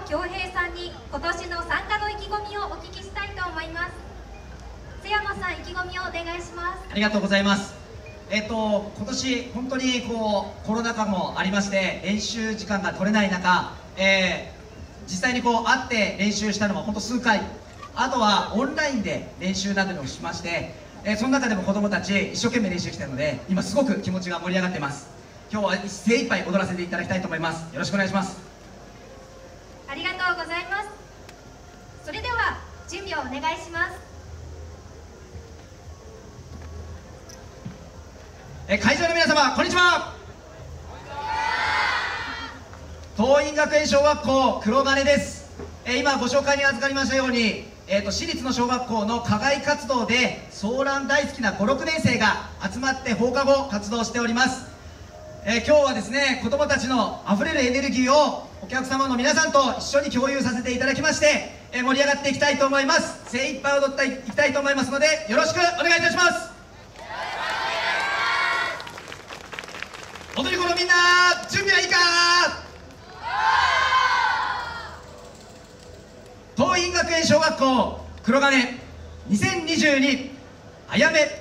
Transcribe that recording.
恭平さんに今年の参加の意気込みをお聞きしたいと思います。瀬山さん、意気込みをお願いします。 ありがとうございます。今年本当にコロナ禍もありまして練習時間が取れない中、実際に会って練習したのは本当数回、あとはオンラインで練習などをしまして、その中でも子どもたち一生懸命練習してきたので、今すごく気持ちが盛り上がってます。今日は精一杯踊らせていただきたいと思います。よろしくお願いします。 ありがとうございます。それでは準備をお願いします。 会場の皆様、こんにちは。桐蔭学園小学校黒金です。今ご紹介に預かりましたように、私立の小学校の課外活動でソーラン大好きな5、6年生が集まって放課後活動しております。今日はですね、子どもたちのあふれるエネルギーをお客様の皆さんと一緒に共有させていただきまして、盛り上がっていきたいと思います。精一杯踊っていきたいと思いますので、よろしくお願いいたします。踊り子のみんな、準備はいいか。桐蔭学園小学校黒金2022あやめ